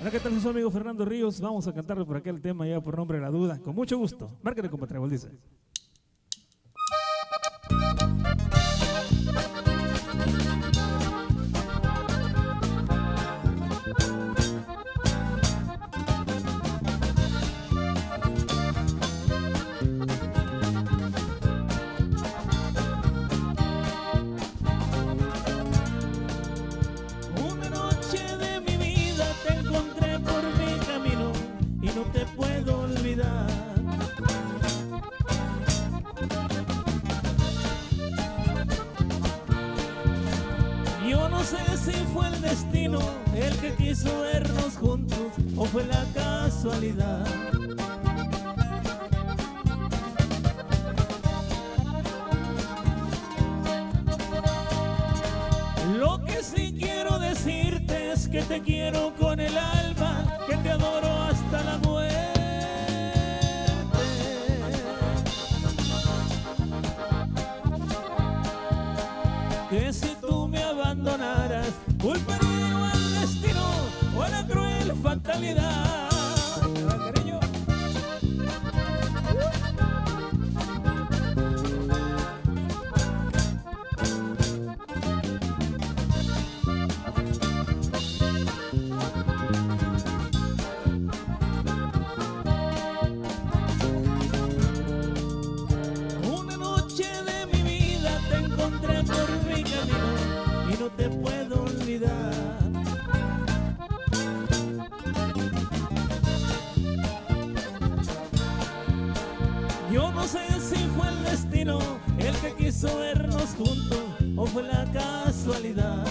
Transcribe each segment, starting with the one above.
Hola, ¿qué tal? Soy su amigo Fernando Ríos. Vamos a cantarle por aquel tema ya por nombre de La Duda. Con mucho gusto. Márquele, compa Trébol, dice. Una noche de mi vida te encontré por mi camino y no te puedo olvidar. Yo no sé si fue el destino el que quiso vernos juntos o fue la casualidad. Lo que sí quiero decirte es que te quiero con el alma, que te adoro hasta la muerte. Que si tú me abandonaras, culparía yo al destino o a la cruel fatalidad. Cariño. Una noche de mi vida te encontré por mi camino y no te puedo olvidar. Yo no sé si fue el destino el que quiso vernos juntos o fue la casualidad.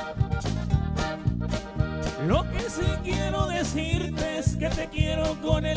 Lo que sí quiero decirte es que te quiero con el